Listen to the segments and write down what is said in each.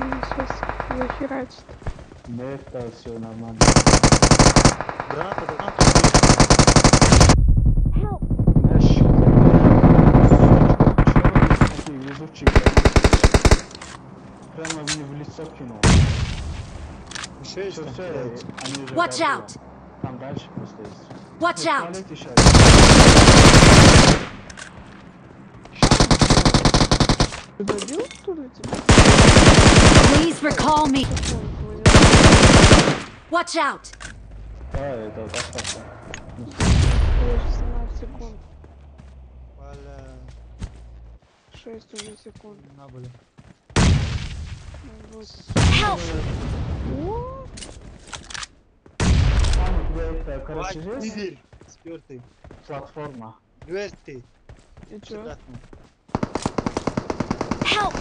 сейчас захерачит. Да, это все нормально. Граната. Везучий, прямо мне в лицо кинул. Еще есть? Watch out! Там дальше просто есть. Watch out! Ты добил, что ли, тебя? Please recall me. Watch out! Да, это достаточно. 17 секунд. 6 уже секунд. На были. Help! Там у тебя это, короче, есть Спёртый. платформа. Дверь ты. И чё? Help!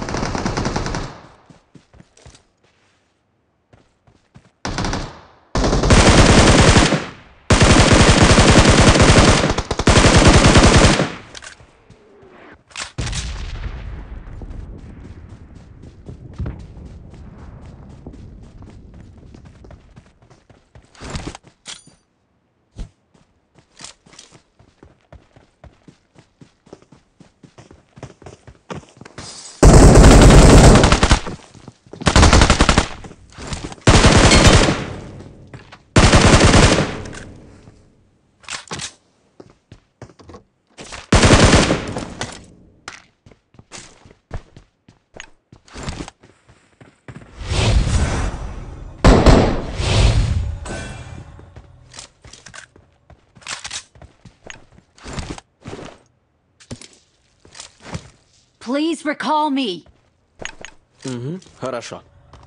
Please recall me. Хорошо.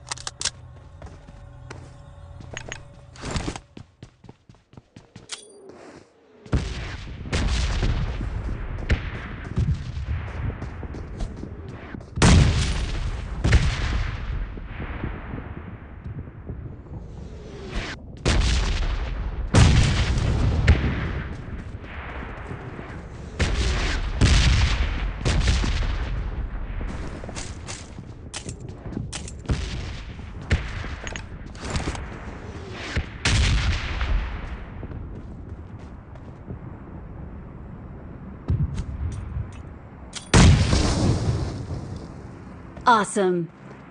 Awesome.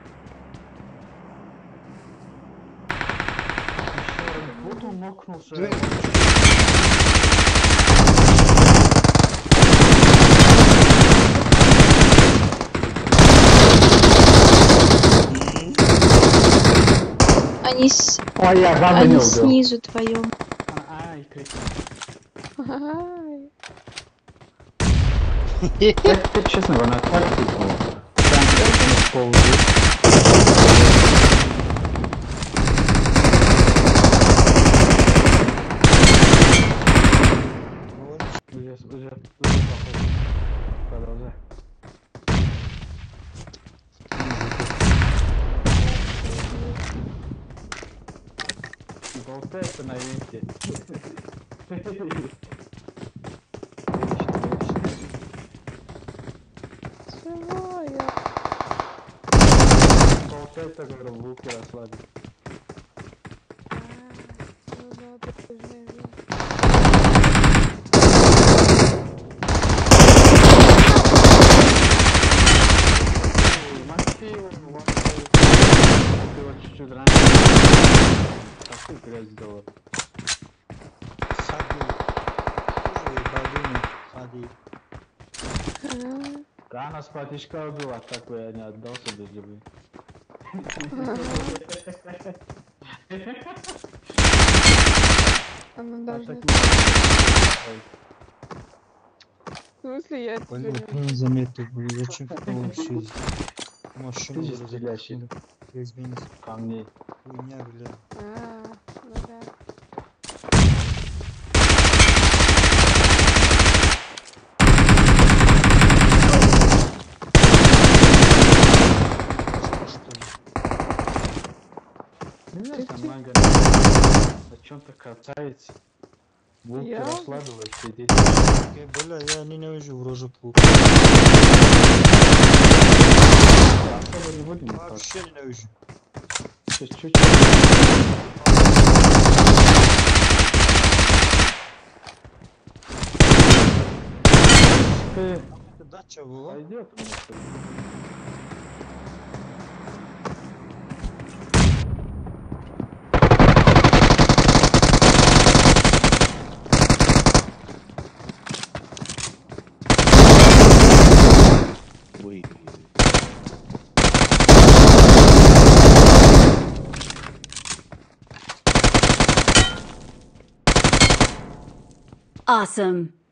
Вот он нокнулся. Они снизу твоем. Ай, кричи. Ай. Это, честно говоря, так тупо. Уже похоже. Продолжай. Болтается на венте. Чего я? Болтается, говорю, в луке расслабить. Ну да, ты же не видишь. Чуть-чуть раньше. Такую грязь сделал. Сади. Уже балдуни. Сади. Да, нас патишка убила, так бы я не отдался без любви. Она должна... В смысле, я тебя не... Не заметил, блин, зачем ты вообще машину Ты же стреляющий. Извини. Камней. Хуйня, бля. Ну да. Нормально. О чем-то катается. Волки Я? расслабилась, сидеть. Бля, я ненавижу в рожу плуг. Особо не будем. Вообще ненавижу. Чуть-чуть. Это дача была? Пойдет. Ой. Awesome.